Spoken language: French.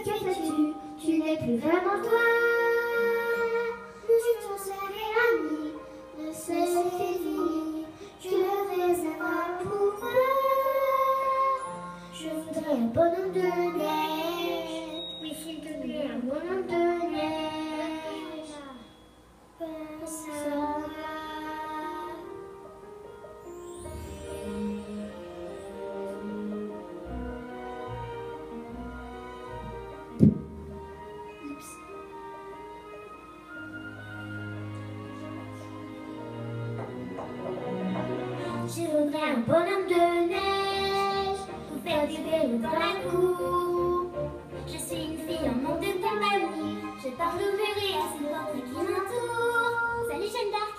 que fais-tu? Tu n'es plus vraiment toi. Nous étions seuls et amis, le seul c'est fini. Tu devrais savoir pourquoi. Je voudrais un bonhomme de neige. Oui, s'il te plaît, un bonhomme de neige. Pense à moi. Je voudrais un bonhomme de neige pour faire du vélo dans la cour. Je suis une fille en manque de compagnie. Je parle au vélo, c'est votre qui m'entoure. Salut Jeanne d'Arc.